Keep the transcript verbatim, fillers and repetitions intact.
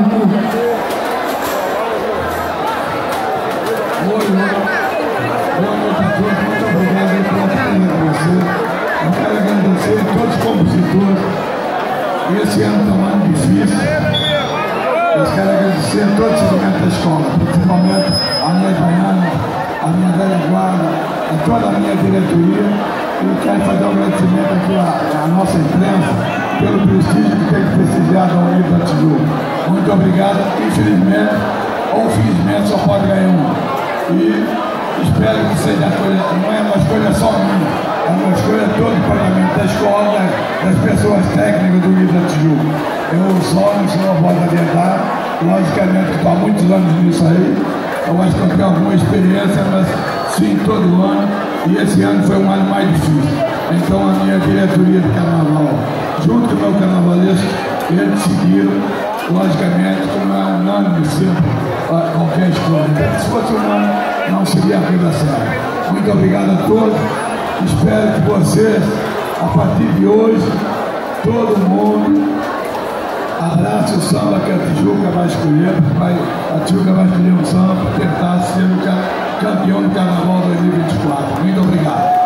Mundo. Oi, oi. Boa noite a todos, muito obrigado pela oportunidade de você. Eu quero agradecer a todos os compositores. Esse ano está um ano difícil. Eu quero agradecer a todos os segmentos da escola, principalmente a minha Baiana, a minha velha guarda, a toda a minha diretoria. E quero fazer um agradecimento aqui à, à nossa imprensa pelo prestígio que tem prestigiado ao Unidos Da Tijuca. Muito obrigado. Infelizmente, ou felizmente, só pode ganhar um. E espero que seja a escolha, não é uma escolha só minha, é uma escolha de todo o parlamento, da escola, das pessoas técnicas do Unidos Da Tijuca. Eu só não sou a voz da verdade, logicamente que estou há muitos anos nisso aí, eu acho que eu tenho alguma experiência, mas sim, todo ano, e esse ano foi um ano mais difícil. Então a minha diretoria de Carnaval, junto com o meu carnavalesco, eles seguiram, logicamente, como é unânime sempre, qualquer escolha. Se fosse unânime, não seria a coisa certa. Muito obrigado a todos. Espero que vocês, a partir de hoje, todo mundo abrace o samba que a Tijuca vai escolher. Vai, a Tijuca vai escolher um samba para tentar ser o campeão do Carnaval dois mil e vinte e quatro. Muito obrigado.